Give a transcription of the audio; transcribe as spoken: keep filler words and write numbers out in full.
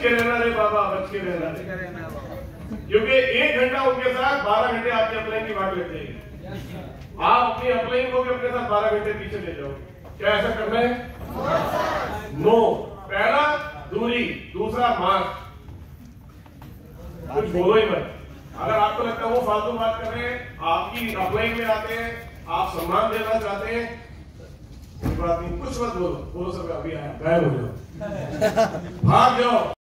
के रहना रे बाबा, बच के रहना रे, क्योंकि एक घंटा उनके साथ बारह घंटे आपकी अपलाइन की बात लग जाएगी। आप अपनी अपलाइन को भी अपने साथ बारह घंटे पीछे ले जाओ। क्या ऐसा करना है? नो। पहला दूरी, दूसरा मास्क। कुछ बोलो ही मत। अगर आपको लगता है वो फालतू बात कर रहे हैं, आपकी अपलाइन में आते हैं, आप सम्मान देना चाहते हैं, कोई बात नहीं, कुछ मत बोलो। बोलो सब अभी आया, गायब हो जाओ, भाग जाओ।